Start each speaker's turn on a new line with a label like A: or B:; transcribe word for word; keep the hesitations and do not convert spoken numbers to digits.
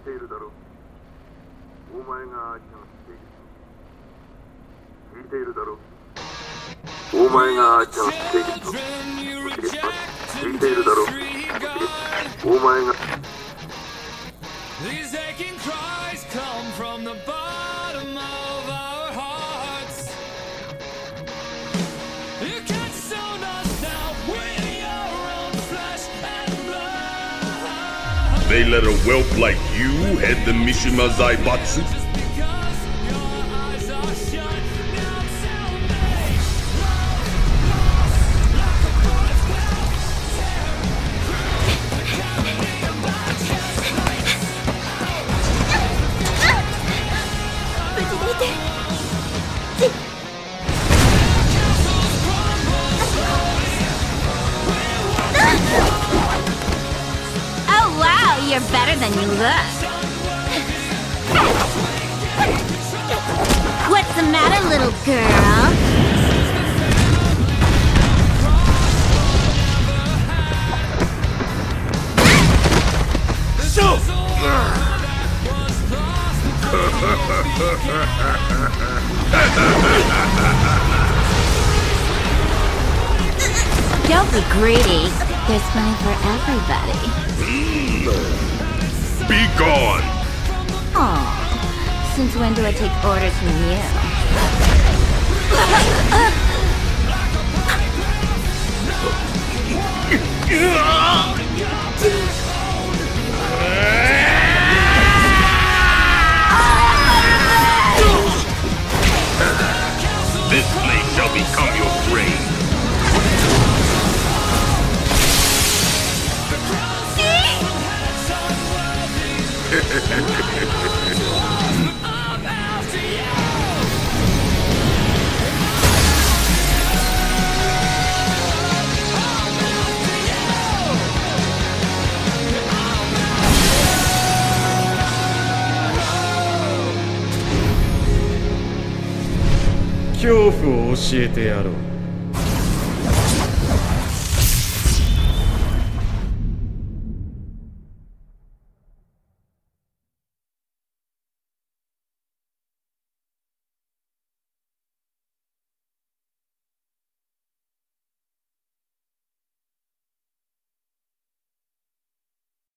A: ているだろう。お前が愛しがっている。聞いているだろう。お前が愛しがっていると。聞いているだろう。お前が。These aching cries come from the bottom of our hearts. You can't sound us now with your own flesh and blood. They let a whelp like you head the Mishima Zaibatsu?
B: Oh wow, you're better than you look. What's the matter, little girl?
A: So!
B: Don't be greedy. There's money for everybody.
A: Mm. Be gone!
B: Aw, since when do I take orders from you?
A: This place shall become your grave.
C: 恐怖を教えてやろう。